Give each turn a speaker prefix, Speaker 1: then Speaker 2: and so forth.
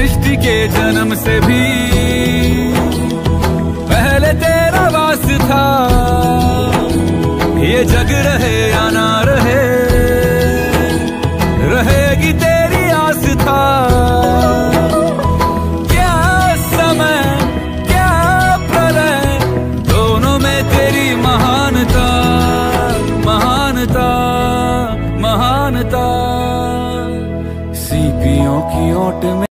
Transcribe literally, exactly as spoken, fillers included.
Speaker 1: सृष्टि के जन्म से भी पहले तेरा वास था। ये जग रहे या ना रहे, रहेगी तेरी आस था। क्या समय क्या प्रलय, दोनों में तेरी महानता महानता महानता। सीपियों की ओट में